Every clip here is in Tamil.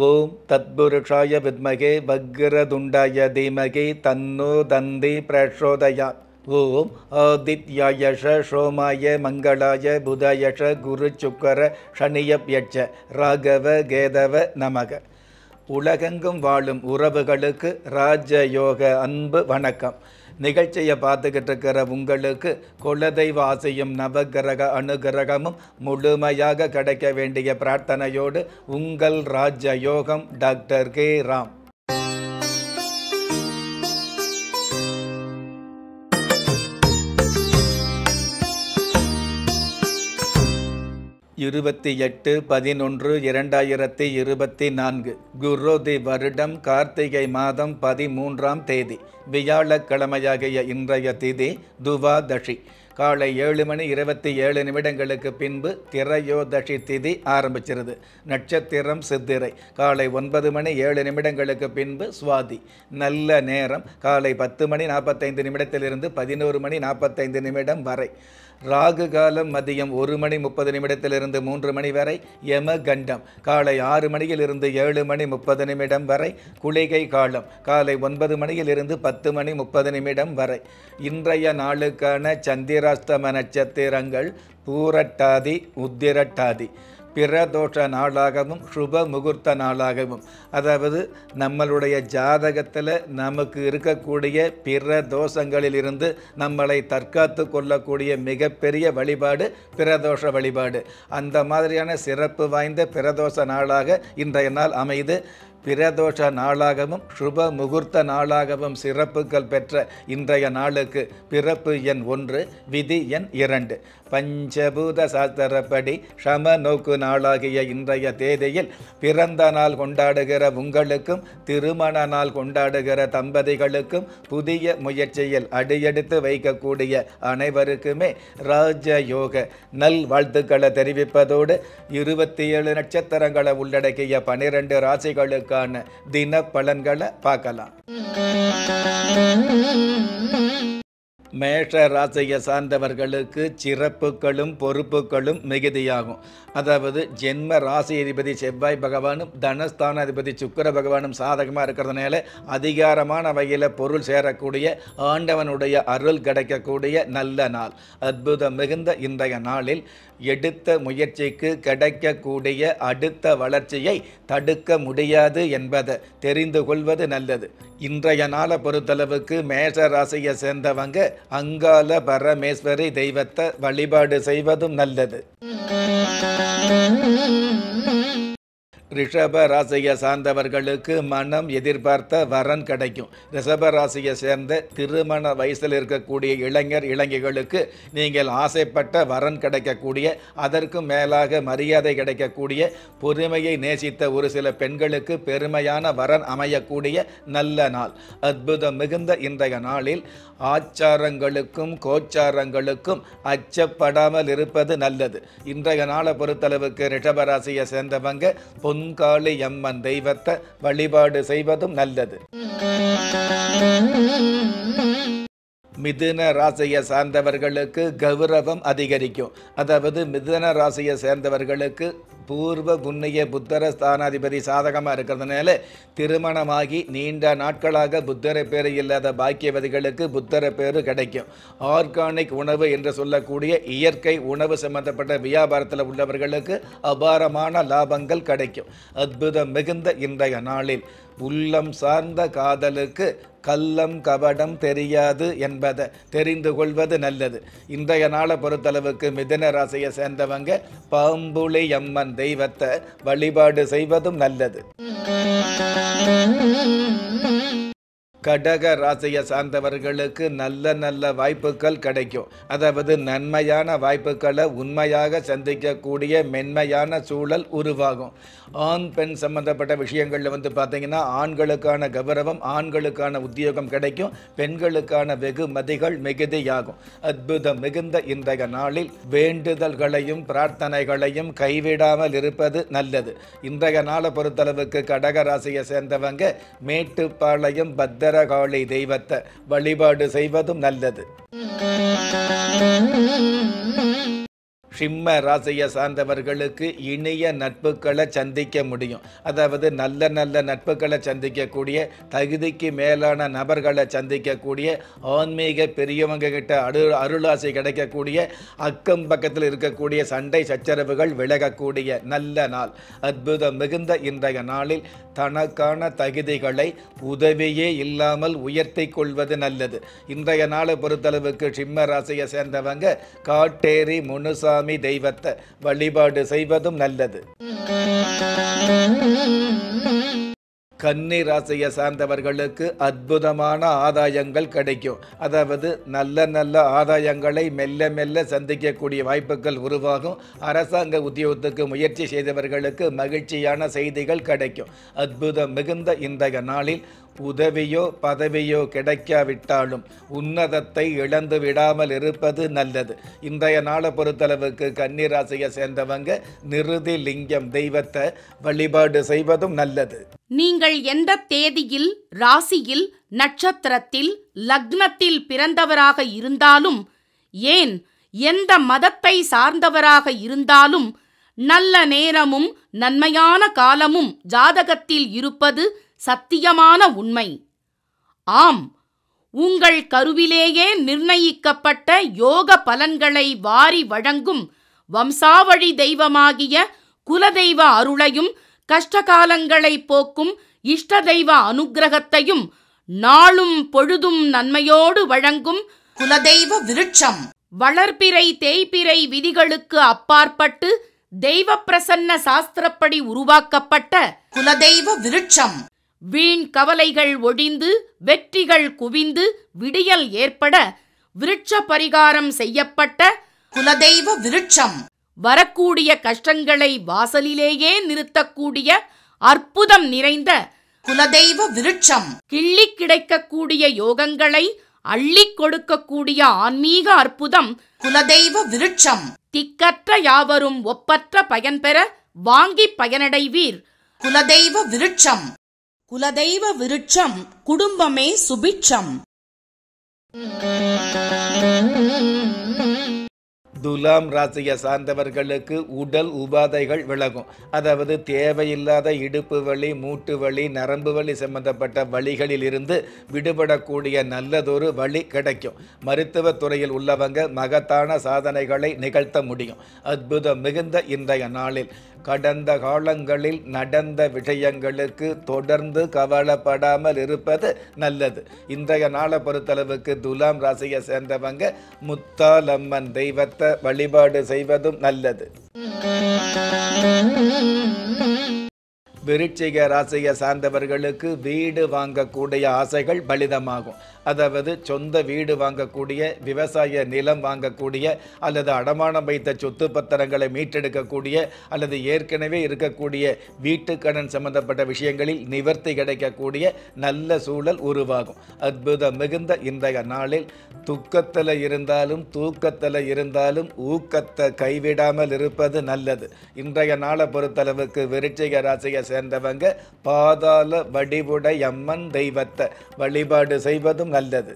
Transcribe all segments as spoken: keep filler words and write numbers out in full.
ஓம் தத்புருஷாய வித்மகே வக்ரதுண்டாய தீமகி தன்னோ தந்தி பிரச்சோதயாத். ஓம் ஆதித்யாயஷ சோமாய மங்களாய புதயஷ குரு சுக்கர சனியப்யட்ச ராகவ கேதவ நமக. உலகெங்கும் வாழும் உறவுகளுக்கு ராஜயோக அன்பு வணக்கம். நிகழ்ச்சியை பார்த்துக்கிட்டு இருக்கிற உங்களுக்கு குலதெய்வ ஆசையும் நவகிரக அனுகிரகமும் முழுமையாக கிடைக்க வேண்டிய பிரார்த்தனையோடு உங்கள் ராஜயோகம் டாக்டர் கே ராம். இருபத்தி எட்டு பதினொன்று இரண்டாயிரத்தி இருபத்தி நான்கு குரோதி வருடம் கார்த்திகை மாதம் பதிமூன்றாம் தேதி வியாழக்கிழமையாகிய இன்றைய திதி துவாதசி. காலை ஏழு மணி இருபத்தி ஏழு நிமிடங்களுக்கு பின்பு திரையோதசி திதி ஆரம்பிச்சிருது. நட்சத்திரம் சித்திரை. காலை ஒன்பது மணி ஏழு நிமிடங்களுக்கு பின்பு சுவாதி. நல்ல நேரம் காலை பத்து மணி நாற்பத்தைந்து நிமிடத்திலிருந்து பதினோரு மணி நாற்பத்தைந்து நிமிடம் வரை. ராகு காலம் மதியம் ஒரு மணி முப்பது நிமிடத்திலிருந்து மூன்று மணி வரை. யம கண்டம் காலை ஆறு மணியிலிருந்து ஏழு மணி முப்பது நிமிடம் வரை. குளிகை காலம் காலை ஒன்பது மணியிலிருந்து பத்து மணி முப்பது நிமிடம் வரை. இன்றைய நாளுக்கான சந்திராஷ்டம நட்சத்திரங்கள் பூரட்டாதி உத்திரட்டாதி. பிரதோஷ நாளாகவும் சுப முகூர்த்த நாளாகவும், அதாவது நம்மளுடைய ஜாதகத்தில் நமக்கு இருக்கக்கூடிய பிற தோஷங்களிலிருந்து நம்மளை தற்காத்து கொள்ளக்கூடிய மிகப்பெரிய வழிபாடு பிரதோஷ வழிபாடு. அந்த மாதிரியான சிறப்பு வாய்ந்த பிரதோஷ நாளாக இன்றைய நாள் அமைது. பிரதோஷ நாளாகவும் சுப முகூர்த்த நாளாகவும் சிறப்புகள் பெற்ற இன்றைய நாளுக்கு பிறப்பு எண் ஒன்று, விதி எண் இரண்டு. பஞ்சபூத சாஸ்திரப்படி சம நோக்கு நாளாகிய இன்றைய தேதியில் பிறந்த நாள் கொண்டாடுகிற உங்களுக்கும் திருமண நாள் கொண்டாடுகிற தம்பதிகளுக்கும் புதிய முயற்சியில் அடியெடுத்து வைக்கக்கூடிய அனைவருக்குமே ராஜயோக நல் வாழ்த்துக்களை தெரிவிப்பதோடு இருபத்தி ஏழு நட்சத்திரங்களை உள்ளடக்கிய பனிரெண்டு ராசிகளுக்கு தின பலன்களை பார்க்கலாம். மேஷ ராசியை சார்ந்தவர்களுக்கு சிறப்புகளும் பொறுப்புகளும் மிகுதியாகும். அதாவது ஜென்ம ராசி அதிபதி செவ்வாய் பகவானும் தனஸ்தான அதிபதி சுக்கிர பகவானும் சாதகமாக இருக்கிறதுனால அதிகாரமான வகையில் பொருள் சேரக்கூடிய ஆண்டவனுடைய அருள் கிடைக்கக்கூடிய நல்ல நாள். அற்புதம் மிகுந்த இன்றைய நாளில் எடுத்த முயற்சிக்கு கிடைக்கக்கூடிய அடுத்த வளர்ச்சியை தடுக்க முடியாது என்பதை தெரிந்து கொள்வது நல்லது. இன்றைய நாளை பொறுத்தளவுக்கு மேஷ ராசியை சேர்ந்தவங்க அங்காள பரமேஸ்வரி தெய்வத்தை வழிபாடு செய்வதும் நல்லது. ரிஷப ராசியை சார்ந்தவர்களுக்கு மனம் எதிர்பார்த்த வரன் கிடைக்கும். ரிஷப ராசியை சேர்ந்த திருமண வயசில் இருக்கக்கூடிய இளைஞர் இளைஞர்களுக்கு நீங்கள் ஆசைப்பட்ட வரன் கிடைக்கக்கூடிய, அதற்கு மேலாக மரியாதை கிடைக்கக்கூடிய, பொறுமையை நேசித்த ஒரு சில பெண்களுக்கு பெருமையான வரன் அமையக்கூடிய நல்ல நாள். அற்புதம் மிகுந்த இன்றைய நாளில் ஆச்சாரங்களுக்கும் கோச்சாரங்களுக்கும் அச்சப்படாமல் இருப்பது நல்லது. இன்றைய நாளை பொறுத்தளவுக்கு ரிஷபராசியை சேர்ந்தவங்க பொன்காளி அம்மன் தெய்வத்தை வழிபாடு செய்வதும் நல்லது. மிதுன ராசியை சார்ந்தவர்களுக்கு கௌரவம் அதிகரிக்கும். அதாவது மிதுன ராசியை சேர்ந்தவர்களுக்கு பூர்வ புண்ணிய புத்தர ஸ்தானாதிபதி சாதகமாக இருக்கிறதுனால திருமணமாகி நீண்ட நாட்களாக புத்தர பேர் இல்லாத பாக்கியவதிகளுக்கு புத்தர பேர் கிடைக்கும். ஆர்கானிக் உணவு என்று சொல்லக்கூடிய இயற்கை உணவு சம்பந்தப்பட்ட வியாபாரத்தில் உள்ளவர்களுக்கு அபாரமான லாபங்கள் கிடைக்கும். அற்புதம் மிகுந்த இன்றைய நாளில் உள்ளம் சார்ந்த காதலுக்கு கள்ளம் கபடம் தெரியாது என்பதை தெரிந்து கொள்வது நல்லது. இன்றைய நாளை பொறுத்தளவுக்கு மிதுன ராசியை சேர்ந்தவங்க பாம்புளி அம்மன் தெய்வத்தை வழிபாடு செய்வதும் நல்லது. கடக ராசியை சார்ந்தவர்களுக்கு நல்ல நல்ல வாய்ப்புகள் கிடைக்கும். அதாவது நன்மையான வாய்ப்புகளை உண்மையாக சந்திக்கக்கூடிய மென்மையான சூழல் உருவாகும். ஆண் பெண் சம்பந்தப்பட்ட விஷயங்களில் வந்து பார்த்தீங்கன்னா ஆண்களுக்கான கௌரவம், ஆண்களுக்கான உத்தியோகம் கிடைக்கும், பெண்களுக்கான வெகுமதிகள் மிகுதியாகும். அற்புதம் மிகுந்த இன்றைய நாளில் வேண்டுதல்களையும் பிரார்த்தனைகளையும் கைவிடாமல் இருப்பது நல்லது. இன்றைய நாளை பொறுத்தளவுக்கு கடக ராசியை சேர்ந்தவங்க மேட்டுப்பாளையம் பத்திரகாளி தெய்வத்தை வழிபாடு செய்வதும் நல்லது. சிம்ம ராசியை சார்ந்தவர்களுக்கு இனிய நட்புகளை சந்திக்க முடியும். அதாவது நல்ல நல்ல நட்புகளை சந்திக்கக்கூடிய, தகுதிக்கு மேலான நபர்களை சந்திக்கக்கூடிய, ஆன்மீக பெரியவங்க கிட்ட அரு அருளாசி கிடைக்கக்கூடிய, அக்கம் பக்கத்தில் இருக்கக்கூடிய சண்டை சச்சரவுகள் விலகக்கூடிய நல்ல நாள். அற்புதம் மிகுந்த இன்றைய நாளில் தனக்கான தகுதிகளை உதவியே இல்லாமல் உயர்த்தி கொள்வது நல்லது. இன்றைய நாளை பொறுத்தளவுக்கு சிம்ம ராசியை சேர்ந்தவங்க காட்டேரி முனுசாமி தெய்வத்தை வழிபாடு செய்வதும் நல்லது. கன்னி ராசியை சார்ந்தவர்களுக்கு அற்புதமான ஆதாயங்கள் கிடைக்கும். அதாவது நல்ல நல்ல ஆதாயங்களை மெல்ல மெல்ல சந்திக்கக்கூடிய வாய்ப்புகள் உருவாகும். அரசாங்க உத்தியோகத்துக்கு முயற்சி செய்தவர்களுக்கு மகிழ்ச்சியான செய்திகள் கிடைக்கும். அற்புதம் மிகுந்த இன்றைய நாளில் உதவியோ பதவியோ கிடைக்காவிட்டாலும் உன்னதத்தை இழந்து விடாமல் இருப்பது நல்லது. இன்றைய நாளை பொறுத்தளவுக்கு கன்னி ராசியை சேர்ந்தவங்க நிருதி லிங்கம் தெய்வத்தை வழிபாடு செய்வதும் நல்லது. நீங்கள் எந்த தேதியில், ராசியில், நட்சத்திரத்தில், லக்னத்தில் பிறந்தவராக இருந்தாலும், ஏன் எந்த மதத்தை சார்ந்தவராக இருந்தாலும், நல்ல நேரமும் நன்மையான காலமும் ஜாதகத்தில் இருப்பது சத்தியமான உண்மை. ஆம், உங்கள் கருவிலேயே நிர்ணயிக்கப்பட்ட யோக பலன்களை வாரி வழங்கும் வம்சாவழி தெய்வமாகிய குலதெய்வ அருளையும், கஷ்டகாலங்களை போக்கும் இஷ்ட தெய்வ அனுக்கிரகத்தையும் நாளும் பொழுதும் நன்மையோடு வழங்கும் குலதெய்வ விருட்சம் வளர்பிறை தேய்பிறை விதிகளுக்கு அப்பாற்பட்டு தெய்வ பிரசன்ன சாஸ்திரப்படி உருவாக்கப்பட்ட குலதெய்வ விருட்சம் வீண் கவலைகள் ஒழிந்து வெற்றிகள் குவிந்து விடியல் ஏற்பட விருட்ச பரிகாரம் செய்யப்பட்ட குலதெய்வ விருட்சம் வரக்கூடிய கஷ்டங்களை வாசலிலேயே நிறுத்தக்கூடிய அற்புதம் நிறைந்த குலதெய்வ விருட்சம் கிள்ளி கிடைக்கக்கூடிய யோகங்களை அள்ளி கொடுக்கக்கூடிய ஆன்மீக அற்புதம் குலதெய்வ விருட்சம். திக்கற்ற யாவரும் ஒப்பற்ற பயன்பெற வாங்கி பயனடைவீர். குலதெய்வ விருட்சம். குலதெய்வ விருட்சம் குடும்பமே சுபிட்சம். துலாம் ராசியை சார்ந்தவர்களுக்கு உடல் உபாதைகள் விலகும். அதாவது தேவையில்லாத இடுப்பு வலி, மூட்டு வலி, நரம்பு வலி சம்பந்தப்பட்ட வலிகளில் இருந்து விடுபடக்கூடிய நல்லதொரு வழி கிடைக்கும். மருத்துவ துறையில் உள்ளவங்க மகத்தான சாதனைகளை நிகழ்த்த முடியும். அற்புதம் மிகுந்த இன்றைய நாளில் கடந்த காலங்களில் நடந்த விஷயங்களுக்கு தொடர்ந்து கவலைப்படாமல் இருப்பது நல்லது. இன்றைய நாளை பொறுத்தளவுக்கு துலாம் ராசியை சேர்ந்தவங்க முத்தாலம்மன் தெய்வத்தை வழிபாடு செய்வதும் நல்லது. விருச்சிக ராசியை சார்ந்தவர்களுக்கு வீடு வாங்கக்கூடிய ஆசைகள் பலிதமாகும். அதாவது சொந்த வீடு வாங்கக்கூடிய, விவசாய நிலம் வாங்கக்கூடிய, அல்லது அடமானம் வைத்த சொத்து பத்திரங்களை மீட்டெடுக்கக்கூடிய, அல்லது ஏற்கனவே இருக்கக்கூடிய வீட்டுக்கடன் சம்பந்தப்பட்ட விஷயங்களில் நிவர்த்தி கிடைக்கக்கூடிய நல்ல சூழல் உருவாகும். அற்புதம் மிகுந்த இன்றைய நாளில் துக்கத்தில் இருந்தாலும் தூக்கத்தில் இருந்தாலும் ஊக்கத்தை கைவிடாமல் இருப்பது நல்லது. இன்றைய நாளை பொறுத்தளவுக்கு விருச்சிக ராசியை சேர்ந்தவங்க பாதாள வடிவுடை அம்மன் தெய்வத்தை வழிபாடு செய்வதும் நல்லது.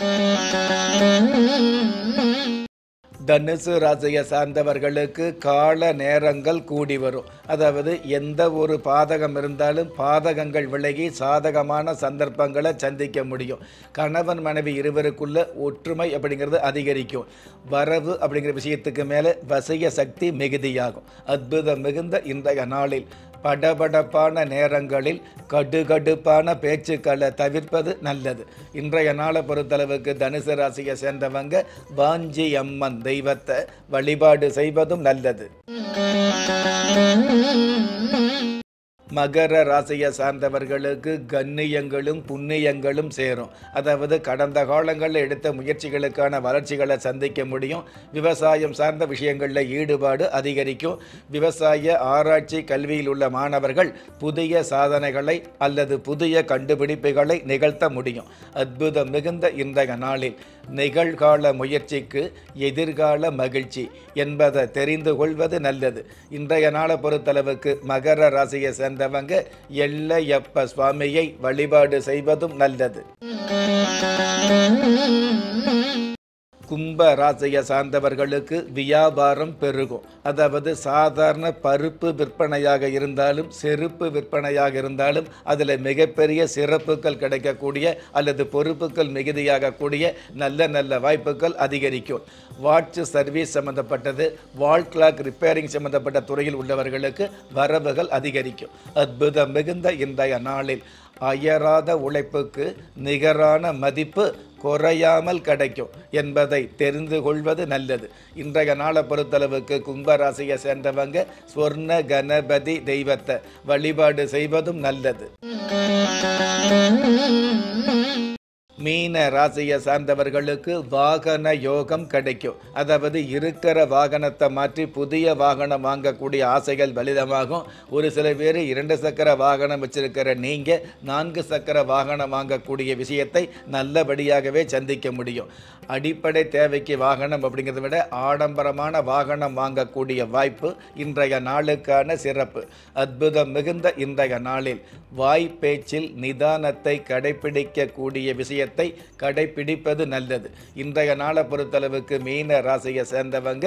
தனுசு ராசியை சார்ந்தவர்களுக்கு கால நேரங்கள் கூடி வரும். அதாவது எந்த ஒரு பாதகம் இருந்தாலும் பாதகங்கள் விலகி சாதகமான சந்தர்ப்பங்களை சந்திக்க முடியும். கணவன் மனைவி இருவருக்குள்ள ஒற்றுமை அப்படிங்கிறது அதிகரிக்கும். வரவு அப்படிங்கிற விஷயத்துக்கு மேலே வசிய சக்தி மிகுதியாகும். அற்புதம் மிகுந்த இன்றைய நாளில் படபடப்பான நேரங்களில் கடுகடுப்பான பேச்சுக்களை தவிர்ப்பது நல்லது. இன்றைய நாளை பொறுத்தளவுக்கு தனுசு ராசியை சேர்ந்தவங்க வாஞ்சி அம்மன் தெய்வத்தை வழிபாடு செய்வதும் நல்லது. மகர ராசியை சார்ந்தவர்களுக்கு கண்ணியங்களும் புண்ணியங்களும் சேரும். அதாவது கடந்த காலங்களில் எடுத்த முயற்சிகளுக்கான வளர்ச்சிகளை சந்திக்க முடியும். விவசாயம் சார்ந்த விஷயங்களில் ஈடுபாடு அதிகரிக்கும். விவசாய ஆராய்ச்சி கல்வியில் உள்ள மாணவர்கள் புதிய சாதனைகளை அல்லது புதிய கண்டுபிடிப்புகளை நிகழ்த்த முடியும். அற்புதம் மிகுந்த இன்றைய நாளில் நிகழ்கால முயற்சிக்கு எதிர்கால மகிழ்ச்சி என்பதை தெரிந்து கொள்வது நல்லது. இன்றைய நாளை பொறுத்தளவுக்கு மகர ராசியை சேர்ந்தவங்க எல்லையப்ப சுவாமியை வழிபாடு செய்வதும் நல்லது. கும்ப ராசியை சார்ந்தவர்களுக்கு வியாபாரம் பெருகும். அதாவது சாதாரண பருப்பு விற்பனையாக இருந்தாலும் செருப்பு விற்பனையாக இருந்தாலும் அதில் மிகப்பெரிய சிறப்புகள் கிடைக்கக்கூடிய அல்லது பொறுப்புகள் மிகுதியாகக்கூடிய நல்ல நல்ல வாய்ப்புகள் அதிகரிக்கும். வாட்ச் சர்வீஸ் சம்பந்தப்பட்டது, வால் கிளாக் ரிப்பேரிங் சம்பந்தப்பட்ட துறையில் உள்ளவர்களுக்கு வரவுகள் அதிகரிக்கும். அற்புதம் மிகுந்த இன்றைய நாளில் அயராத உழைப்புக்கு நிகரான மதிப்பு குறையாமல் கிடைக்கும் என்பதை தெரிந்து கொள்வது நல்லது. இன்றைய நாளை பொறுத்தளவுக்கு கும்பராசியை சேர்ந்தவங்க ஸ்வர்ண கணபதி தெய்வத்தை வழிபாடு செய்வதும் நல்லது. மீன ராசியை சார்ந்தவர்களுக்கு வாகன யோகம் கிடைக்கும். அதாவது இருக்கிற வாகனத்தை மாற்றி புதிய வாகனம் வாங்கக்கூடிய ஆசைகள் பலிதமாகும். ஒரு சில பேர் இரண்டு சக்கர வாகனம் வச்சிருக்கிற நீங்கள் நான்கு சக்கர வாகனம் வாங்கக்கூடிய விஷயத்தை நல்லபடியாகவே சந்திக்க முடியும். அடிப்படை தேவைக்கு வாகனம் அப்படிங்கிறத விட ஆடம்பரமான வாகனம் வாங்கக்கூடிய வாய்ப்பு இன்றைய நாளுக்கான சிறப்பு. அற்புதம் மிகுந்த இன்றைய நாளில் வாய் பேச்சில் நிதானத்தை கடைபிடிக்கக்கூடிய விஷயத்தை கடைபிடிப்பது நல்லது. இன்றைய நாளை பொறுத்தளவுக்கு மீன ராசியை சேர்ந்தவங்க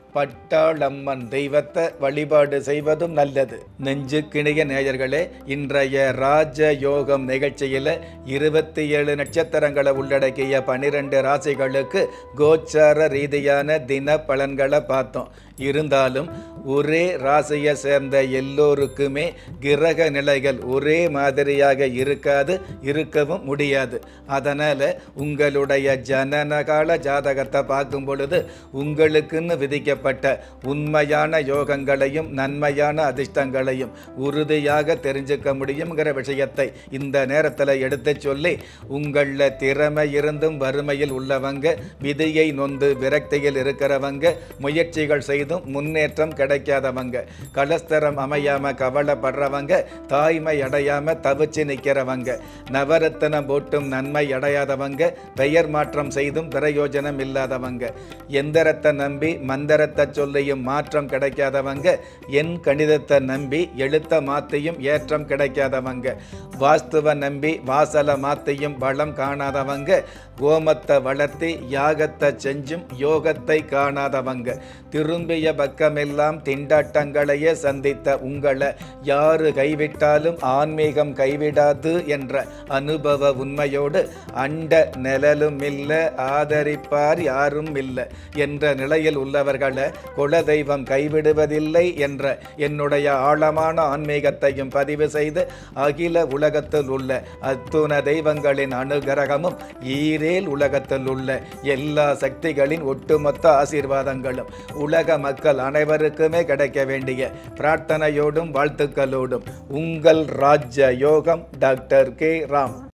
பட்டாளம்மன் தெய்வத்தை வழிபாடு செய்வதும் நல்லது. நெஞ்சுக்கிணிய நேயர்களே, இன்றைய ராஜ யோகம் நிகழ்ச்சியில் இருபத்தி ஏழு நட்சத்திரங்களை உள்ளடக்கிய பனிரெண்டு ராசிகளுக்கு கோச்சார ரீதியான தின பலன்களை பார்த்தோம். இருந்தாலும் ஒரே ராசியை சேர்ந்த எல்லோருக்குமே கிரக நிலைகள் ஒரே மாதிரியாக இருக்காது, இருக்கவும் முடியாது. அதனால் உங்களுடைய ஜனனகால ஜாதகத்தை பார்க்கும் பொழுது உங்களுக்குன்னு விதிக்கப்பட்ட உண்மையான யோகங்களையும் நன்மையான அதிர்ஷ்டங்களையும் உறுதியாக தெரிஞ்சுக்க முடியுங்கிற விஷயத்தை இந்த நேரத்தில் எடுத்து சொல்லி, உங்களில் திறமை இருந்தும் வறுமையில் உள்ளவங்க, விதியை நொந்து விரக்தியில் இருக்கிறவங்க, முயற்சிகள் செய்து முன்னேற்றம் கிடைக்காதவங்க, கலஸ்தரம் அமையாம கவலைப்படுறவங்க, தாய்மை அடையாம தவிச்சு நிற்கிறவங்க, நவரத்தனம் போட்டும் நன்மை அடையாதவங்க, பெயர் மாற்றம் செய்தும் பிரயோஜனம் இல்லாதவங்க, எந்திரத்தை நம்பி மந்திரத்தை சொல்லியும் மாற்றம் கிடைக்காதவங்க, என் கணிதத்தை நம்பி எழுத்த மாத்தியும் ஏற்றம் கிடைக்காதவங்க, வாஸ்துவ நம்பி வாசல மாத்தியும் பலம் காணாதவங்க, கோமத்தை வளர்த்தி யாகத்தை செஞ்சும் யோகத்தை காணாதவங்க, திரும்பிய பக்கமெல்லாம் திண்டாட்டங்களையே சந்தித்த உங்களை யாரு கைவிட்டாலும் ஆன்மீகம் கைவிடாது என்ற அனுபவ உண்மையோடு அண்ட நிழலும் இல்லை, ஆதரிப்பார் யாரும் இல்லை என்ற நிலையில் உள்ளவர்களை குலதெய்வம் கைவிடுவதில்லை என்ற என்னுடைய ஆழமான ஆன்மீகத்தையும் பதிவு செய்து அகில உலகத்தில் உள்ள அத்துண தெய்வங்களின் அனுகிரகமும் ஈரேல் உலகத்தில் உள்ள எல்லா சக்திகளின் ஒட்டுமொத்த ஆசீர்வாதங்களும் உலக மக்கள் அனைவருக்குமே கிடைக்க வேண்டிய பிரார்த்தனையோடும் வாழ்த்துக்களோடும் உங்கள் ராஜ யோகம் டாக்டர் கே ராம்.